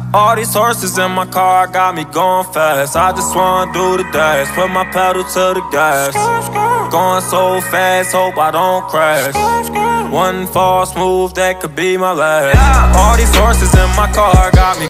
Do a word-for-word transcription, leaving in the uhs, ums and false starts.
All these horses in my car got me going fast. I just wanna do the dash, put my pedal to the gas. Going so fast, hope I don't crash. One false move, that could be my last. All these horses in my car got me